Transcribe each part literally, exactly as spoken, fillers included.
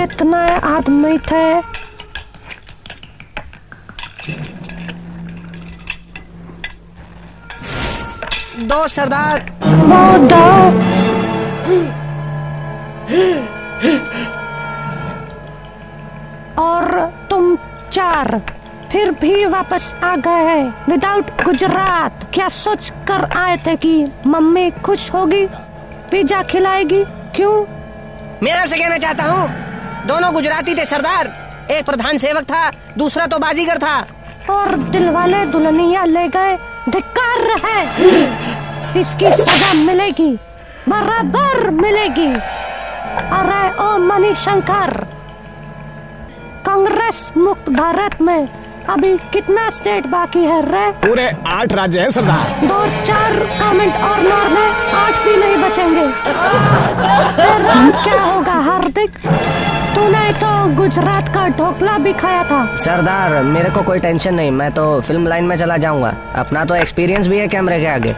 कितने आदमी थे? दो सरदार। वो दो। और तुम चार फिर भी वापस आ गए विदाउट गुजरात। क्या सोच कर आए थे कि मम्मी खुश होगी, पिज्जा खिलाएगी? क्यों? मैं आपसे कहना चाहता हूँ, दोनों गुजराती थे सरदार। एक प्रधान सेवक था, दूसरा तो बाजीगर था। और दिलवाले दुल्हनिया ले गए। धिक्कार है। इसकी सजा मिलेगी, बराबर मिलेगी। अरे ओ मणिशंकर, कांग्रेस मुक्त भारत में अभी कितना स्टेट बाकी है रे? पूरे आठ राज्य हैं सरदार। दो चार गवर्नमेंट और नॉर में आठ भी नहीं बचेंगे। तेरा क्या होगा हार्दिक? तूने तो गुजरात का ढोकला भी खाया था। सरदार मेरे को कोई टेंशन नहीं, मैं तो फिल्म लाइन में चला जाऊंगा। अपना तो एक्सपीरियंस भी है कैमरे के आगे।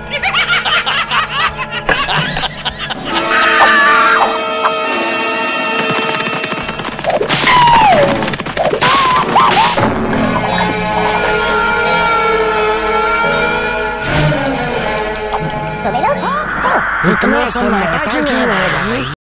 इतना सन्नाटा क्यों है भाई?